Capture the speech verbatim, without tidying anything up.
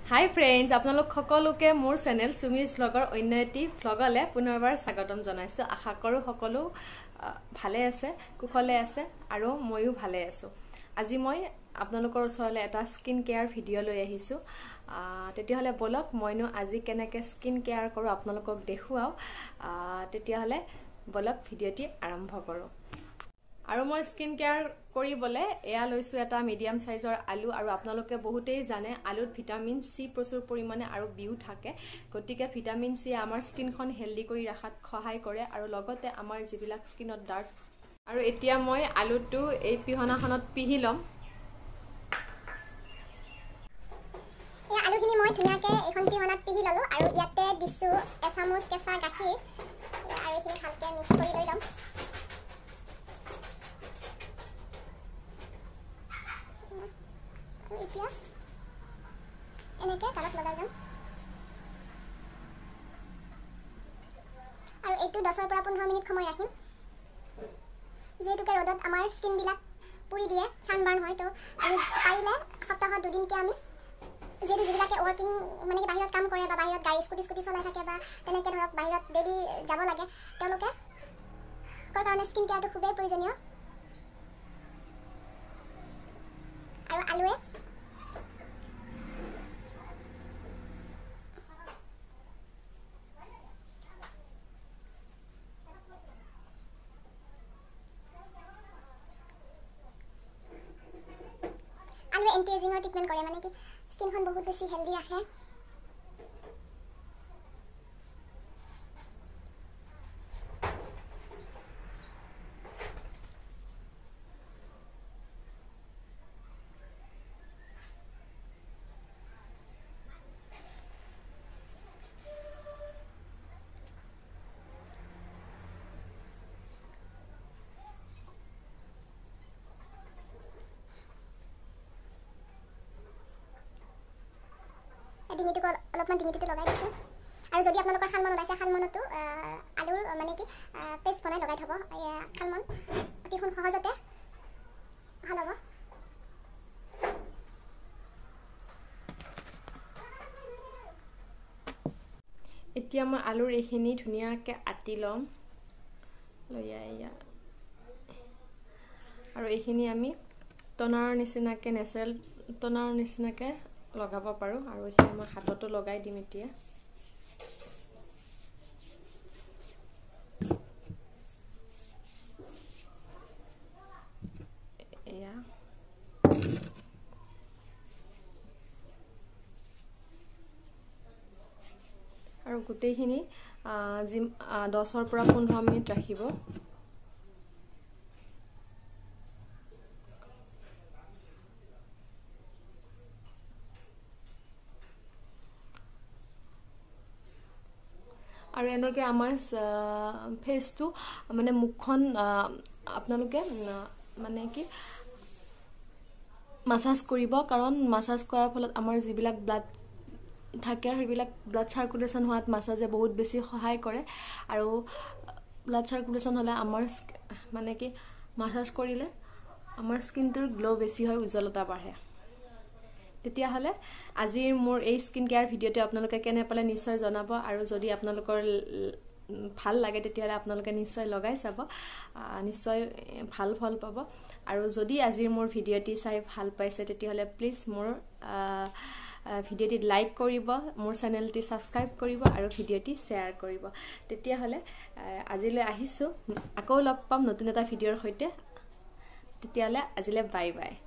Hi friends, আপোনালোক সকলোকে মোৰ চেনেল সুমিজ ভ্লগৰ অন্যটি ভ্লগলে পুনৰবাৰ স্বাগতম জনাইছো। আশা কৰো সকলো ভালে আছে, কুশলে আছে আৰু ময়ো ভালে আছো। আজি মই আপোনালোকৰ ওচৰলে এটা স্কিন কেয়াৰ ভিডিও লৈ আহিছো। তেতিয়া হলে বলক মইনো আজি কেনেকৈ স্কিন কেয়াৰ কৰো আপোনালোকক দেখুৱাও। তেতিয়া হলে বলক ভিডিওটি আৰম্ভ কৰো। আৰু মই স্কিন কেয়াৰ কৰিবলে এয়া লৈছো এটা মিডিয়াম সাইজৰ আলু আৰু আপোনালোকে বহুতেই জানে আলুত ভিটামিন সি প্ৰচুৰ পৰিমাণে আৰু বিও থাকে। গতিকে ভিটামিন সি আমাৰ স্কিনখন হেলদি কৰি ৰাখাত সহায় কৰে আৰু লগতে আমাৰ যিবিলাক স্কিনত ডাৰ্ক আৰু এতিয়া মই আলুটো এই পিহনাখনত পিহি লম। এই আলুখিনি মই ধুনীয়াকৈ এখন পিহনাত পিহি ললো আৰু ইয়াতে দিছো এচামুচ কেঁচা গাখীৰ আৰু এইখিনি ভালকৈ মিক্স কৰি লৈ লম। এতিয়া এনেকৈ গালত লগাই যাম আৰু এইটো দহৰ পৰা পোন্ধৰ মিনিট সময় ৰাখিম। যিহেতুকে ৰ'দত আমাৰ স্কিনবিলাক পুৰি দিয়ে, ছানবাৰ্ণ হয়, তো আমি পাৰিলে সপ্তাহত দুদিনকৈ আমি যিহেতু যিবিলাকে ৱৰ্কিং মানে কি বাহিৰত কাম কৰে বা বাহিৰত গাড়ী স্কুটি স্কুটি চলাই থাকে বা তেনেকৈ ধৰক বাহিৰত ডেইলি যাব লাগে, তেওঁলোকে কাৰণে স্কিন কেয়াৰটো খুবেই প্ৰয়োজনীয়। আৰু আলুৱে আলুৱে এণ্টি এজিঙৰ ট্ৰিটমেণ্ট কৰে, মানে কি স্কিনখন বহুত বেছি হেল্ডি ৰাখে। ডিঙিটোক অলপমান ডিঙিটোতে লগাই দিছোঁ আৰু যদি আপোনালোকৰ শালমন ওলাইছে শালমনতো আলুৰ মানে কি পেষ্ট বনাই লগাই থ'ব। শালমন অতি সহজতে ভাল হ'ব। এতিয়া মই আলুৰ এইখিনি ধুনীয়াকৈ আটি ল'ম লৈ এয়া আৰু এইখিনি আমি টনাৰৰ নিচিনাকৈ নেচাৰেল টনাৰৰ নিচিনাকৈ লগাব পাৰো আৰু এইখিনি মই হাততো লগাই দিম। এতিয়া এয়া আৰু গোটেইখিনি যি দহৰ পৰা পোন্ধৰ মিনিট ৰাখিব। আৰু এনেকৈ আমাৰ ফেচটো মানে মুখখন আপোনালোকে মানে কি মাছাজ কৰিব, কাৰণ মাছাজ কৰাৰ ফলত আমাৰ যিবিলাক ব্লাড থাকে সেইবিলাক ব্লাড চাৰ্কুলেশ্যন হোৱাত মাছাজে বহুত বেছি সহায় কৰে আৰু ব্লাড চাৰ্কুলেশ্যন হ'লে আমাৰ মানে কি মাছাজ কৰিলে আমাৰ স্কিনটোৰ গ্ল' বেছি হয়, উজ্জ্বলতা বাঢ়ে। তেতিয়াহ'লে আজিৰ মোৰ এই স্কিন কেয়াৰ ভিডিঅ'টো আপোনালোকে কেনে পালে নিশ্চয় জনাব আৰু যদি আপোনালোকৰ ভাল লাগে তেতিয়াহ'লে আপোনালোকে নিশ্চয় লগাই চাব, নিশ্চয় ভাল ফল পাব। আৰু যদি আজিৰ মোৰ ভিডিঅ'টি চাই ভাল পাইছে তেতিয়াহ'লে প্লিজ মোৰ ভিডিঅ'টি লাইক কৰিব, মোৰ চেনেলটি ছাবস্ক্ৰাইব কৰিব আৰু ভিডিঅ'টি শ্বেয়াৰ কৰিব। তেতিয়াহ'লে আজিলৈ আহিছোঁ, আকৌ লগ পাম নতুন এটা ভিডিঅ'ৰ সৈতে। তেতিয়াহ'লে আজিলৈ বাই বাই।